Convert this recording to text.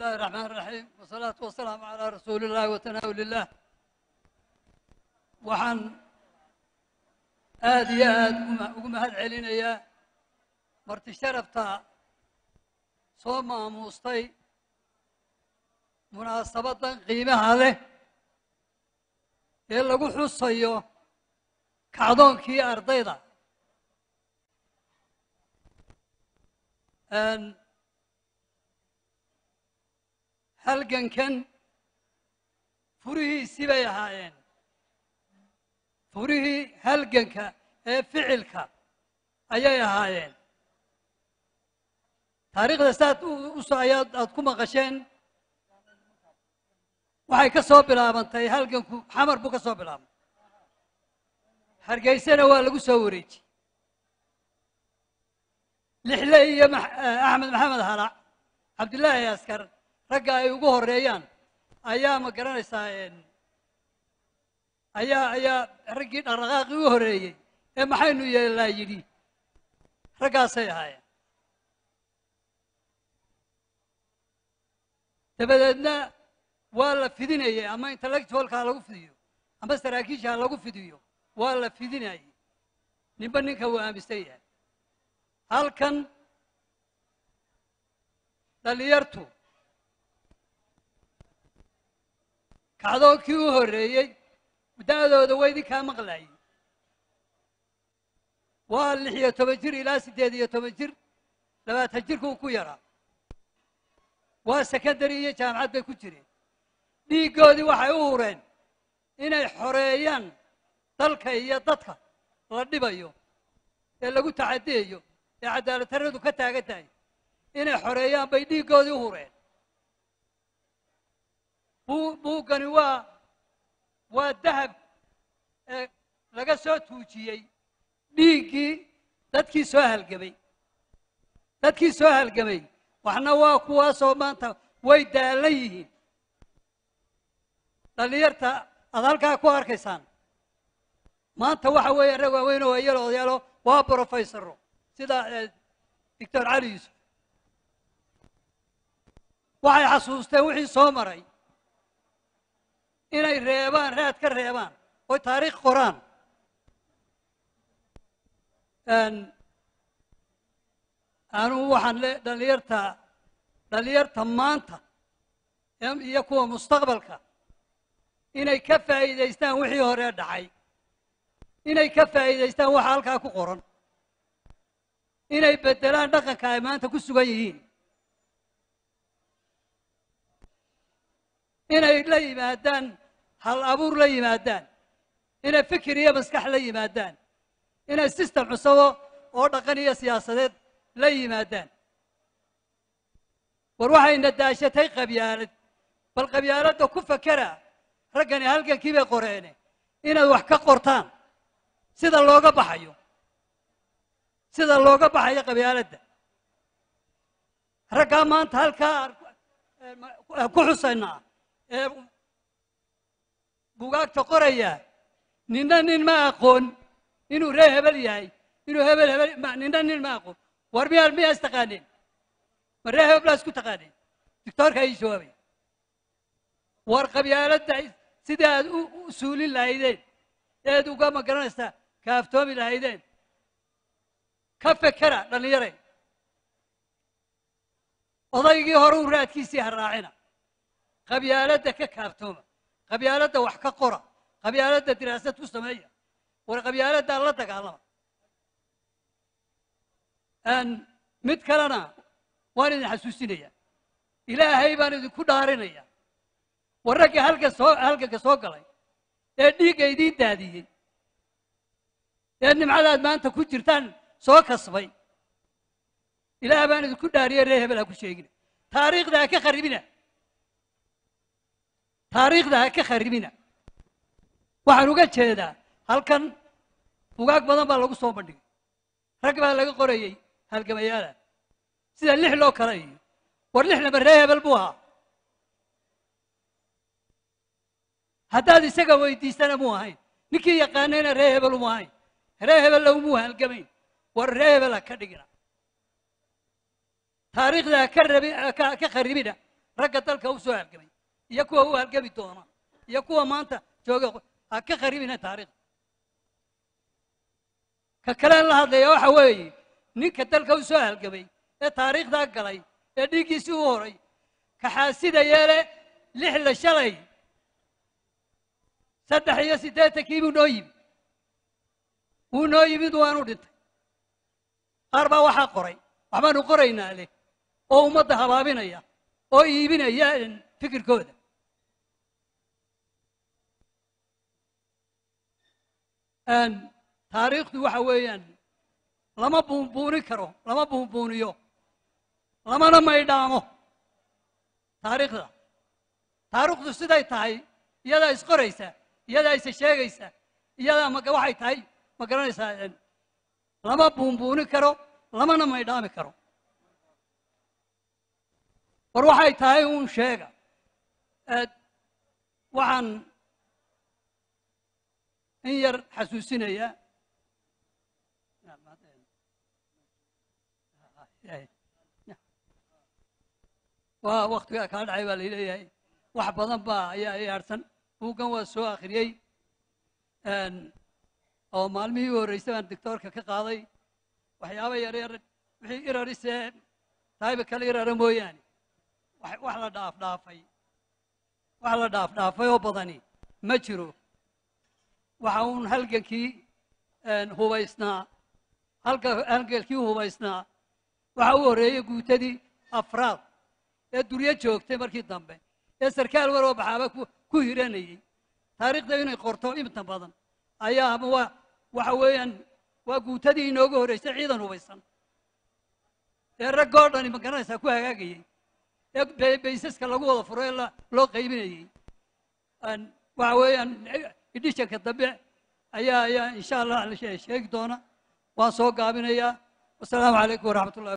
الله الرحمن الرحيم والصلاة والسلام على رسول الله وتناول الله وحن آديات ومهد علينا يا مرت شرفتا صوما موسطي مناسبة قيمة له إلا قحو الصيو كعضون كي أرضيضا أن halgan kan furihiisii bay ahaayeen furihii halganka ee ficilka ayay ahaayeen taariikhda saad aad ku maqasheen waxay ka soo bilaabantay halganku xamar buu ka soo bilaabay hargeysana waa lagu soo wareejiyey lixle iyo axmed maxamed halac cabdillaahi askar ragga ay ugu horeeyaan ayaa ma garanaysaa ayaa raggii dhaqdhaqaaqii ugu horeeyey ee maxaynu yeelnaa yidhi raggaasay ahaayeen dabadeedna waa la fidinayay ama intellectualka ha lagu fidiyo ama saraakiisha ha lagu fidiyo waa la fidinayay ninba ninka uu aaminsan yahay halkan dhalinyartu kacdoonkii u horeeyey da'dooda waa idinkaa maqlaayey waa 16 jir ilaa 18 jir 20 jirkuu ku yaraa waa secondary iyo jaamacad bay ku jireen dhiiggoodii waxay u hureen inay xoreeyaan dalka iyo dadka la dhibayo ee lagu tacadiyayo ee cadaalad darradu ka taagan tahay inay xoreeyaan bay dhiiggoodii u hureen buuggani waa dahab laga soo tuujiyey dhiiggii dadkii soo halgamay waxna waa kuwaasoo maanta way daalan yihiin dhalinyarta aad halkaa ku arkaysaan maanta waxa weeye rag waaweyn oo yalo odayaalo waa brofesoro sida doctor cali yuusuf waxay xasuusteen wixii soo maray inay reebaan raad ka reebaan oo taariikh qoraan anuu waxaan dhalinyarta maanta iyo kuwa mustaqbalka inay ka faa'iidaystaan wixii hore dhacay inay ka faa'iidaystaan waxa halkaa ku qoran inay beddelaan dhaqanka ay maanta ku sugan yihiin inay la yimaadaan hal abuur la yimaadaan inay fikir iyo maskax la yimaadaan inay system cusabo oo dhaqan iyo siyaasadeed la yimaadaan war waxayna daashatay qabyaalad bal qabyaaladda ku fakera raggani halgankii bay qoreene inaad wax ka qortaan sida looga baxayo qabyaaladda raggaa maanta halkaa ku xusaynaa ee bugaagta qoraya ninna nin ma aqoon inuu ree hebel yahay inuu hebel ninna nin ma aqoon war miyaa istaqaaneen ma ree hebel baa isku taqaaneen doctoorka ay jawaabay war qabyaaladda sidii aad u suulin lahaydeen eed uga ma garanaysaa kaaftoomi lahaydeen ka fekera dhallinyare odaygii hore u raadkiisii ha raacina qabyaaladda ka kaaftooma qabyaaladda wax ka qora qabyaaladda diraasad ku sameeya war qabyaaladda la dagaalama mid kalena waan idin xasuusinaya ilaahay baan idinku dhaarinaya war raggii halganka soo galay ee dhiigga idiin daadiyey ee nimcadaad maanta ku jirtaan soo kasbay ilaah baan idinku dhaariyey ree hebel ha ku sheegina taariikhda ha ka kharibina waxaan uga jeedaa halkan bugaag badan baa lagu soo bandhigay rag baa laga qorayey halgamayaala sida lix loo kala iyo war lixnaba ree hebel buu ahaa haddaad isaga weydiisana muu ahayn ninkii yaqaanayna ree hebel umu ahayn ree hebel lagumuu halgamayn war ree hebel ha ka dhigina taariikhda ha ka kharibina ragga dalka u soo halgamay iyo kuwa u halgami doona iyo kuwa maanta jooga ha ka qaribina taariikhda ka kale la hadlaya waxa weeye ninka dalka u soo halgamay ee taariikhda galay ee dhiiggiisii u horay ka xaasidaya leh lixda shalay 83 buu noo yimid wuu noo yimid waanu dhintay qaar baa waxaa qoray waxbaanu qoraynaa leh oo ummadda habaabinaya oo iibinaya fikirkooda taariikhdu waxa weeyaan lama buunbuunin karo lama buunbuuniyo lamana maydhaamo taariikhdu siday tahay iyadaa isqoraysa iyadaa isa sheegaysa iyadaa waxay tahay ma garanaysaa lama buunbuunin karo lamana maydhaami karo war waxay tahay uun sheega waxaan in yar xasuusinaya waa waqtigaa kaa dhacay baa laleeyahay wax badan baa ayaa i harsan buuggan waa soo akhriyey oo maalmihii u horreysay baan doctoorka ka qaaday waxyaaba yaryar wixii irarisee taayba kale irara mooyaane wax la dhaafdhaafay oo badani ma jiro waxa uun halgankii hubaysnaa halgankii hubaysnaa waxa u horreeyey guutadii afraad ee duryo joogtay markii dambe ee sarkaal waroo baxaaba ku hiranayey taariikhda inay qorto inta badan ayaa ama waxa weeyaan waa guutadii inoogu horreysay ciidan hubaysan ee raggoo dhani ma garanaysaa ku hagaagayey ee baysaska lagu wada furo ee loo qaybinayey waxa weeyaan idhishanka dambe ayaa insha allah sheegi doona waan soo gaabinayaa wasalaamu calaykum waraxmat ullahi